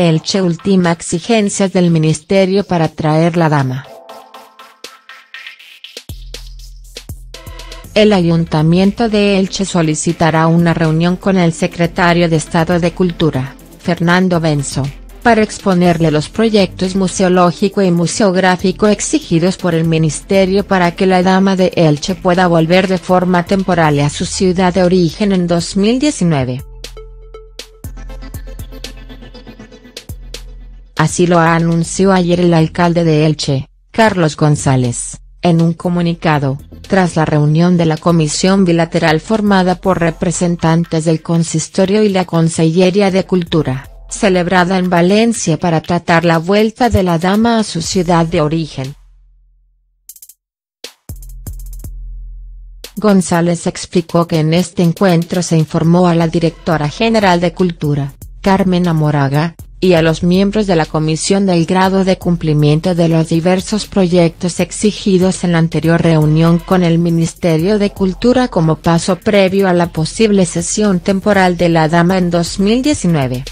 Elche ultima exigencias del ministerio para traer la dama. El Ayuntamiento de Elche solicitará una reunión con el secretario de Estado de Cultura, Fernando Benzo, para exponerle los proyectos museológico y museográfico exigidos por el ministerio para que la dama de Elche pueda volver de forma temporal a su ciudad de origen en 2019. Así lo anunció ayer el alcalde de Elche, Carlos González, en un comunicado, tras la reunión de la comisión bilateral formada por representantes del Consistorio y la Consellería de Cultura, celebrada en Valencia para tratar la vuelta de la dama a su ciudad de origen. González explicó que en este encuentro se informó a la directora general de Cultura, Carmen Amoraga, y a los miembros de la comisión del grado de cumplimiento de los diversos proyectos exigidos en la anterior reunión con el Ministerio de Cultura como paso previo a la posible cesión temporal de la dama en 2019.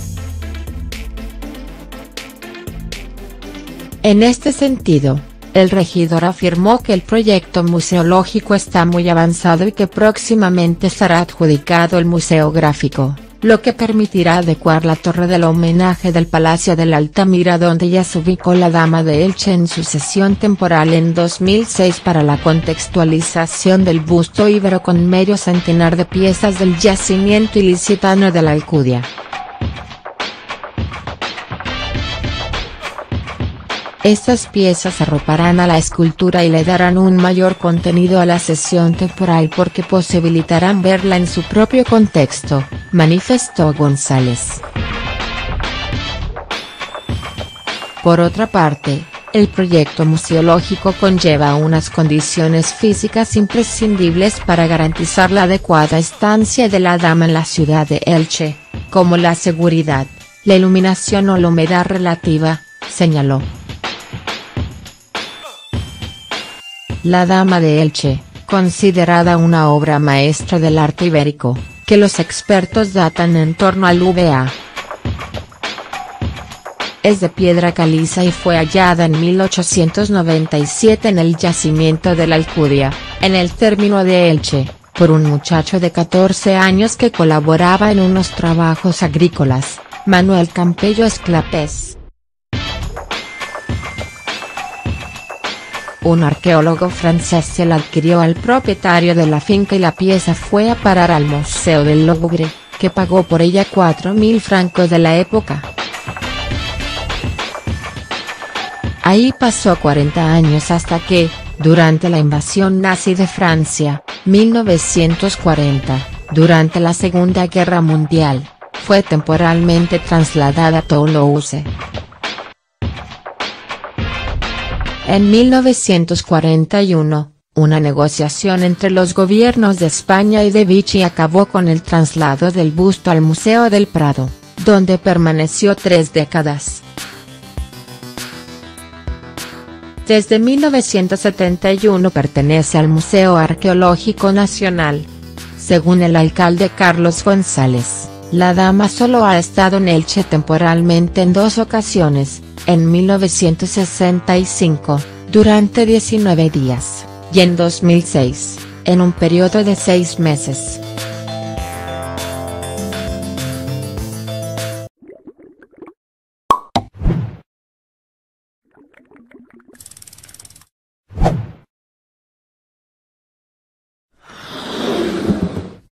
En este sentido, el regidor afirmó que el proyecto museológico está muy avanzado y que próximamente será adjudicado el museográfico, lo que permitirá adecuar la torre del homenaje del Palacio de la Altamira donde ya se ubicó la dama de Elche en su cesión temporal en 2006 para la contextualización del busto íbero con medio centenar de piezas del yacimiento ilicitano de la Alcudia. Estas piezas arroparán a la escultura y le darán un mayor contenido a la cesión temporal porque posibilitarán verla en su propio contexto, manifestó González. Por otra parte, el proyecto museológico conlleva unas condiciones físicas imprescindibles para garantizar la adecuada estancia de la dama en la ciudad de Elche, como la seguridad, la iluminación o la humedad relativa, señaló. La dama de Elche, considerada una obra maestra del arte ibérico, que los expertos datan en torno al VA. Es de piedra caliza y fue hallada en 1897 en el yacimiento de la Alcudia, en el término de Elche, por un muchacho de 14 años que colaboraba en unos trabajos agrícolas, Manuel Campello Esclapés. Un arqueólogo francés se la adquirió al propietario de la finca y la pieza fue a parar al Museo del Louvre, que pagó por ella 4.000 francos de la época. Ahí pasó 40 años hasta que, durante la invasión nazi de Francia, 1940, durante la Segunda Guerra Mundial, fue temporalmente trasladada a Toulouse. En 1941, una negociación entre los gobiernos de España y de Vichy acabó con el traslado del busto al Museo del Prado, donde permaneció 3 décadas. Desde 1971 pertenece al Museo Arqueológico Nacional. Según el alcalde Carlos González, la dama solo ha estado en Elche temporalmente en 2 ocasiones, en 1965, durante 19 días, y en 2006, en un periodo de 6 meses.